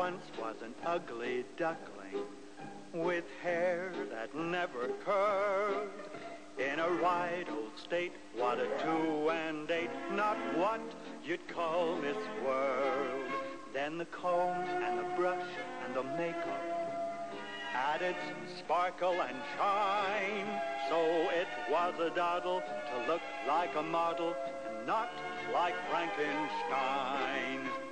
once was an ugly duckling with hair that never curled. In a right old state, what a 2 and 8, not what you'd call Miss World. Then the comb and the brush and the makeup added some sparkle and shine. So it was a doddle to look like a model and not like Frankenstein.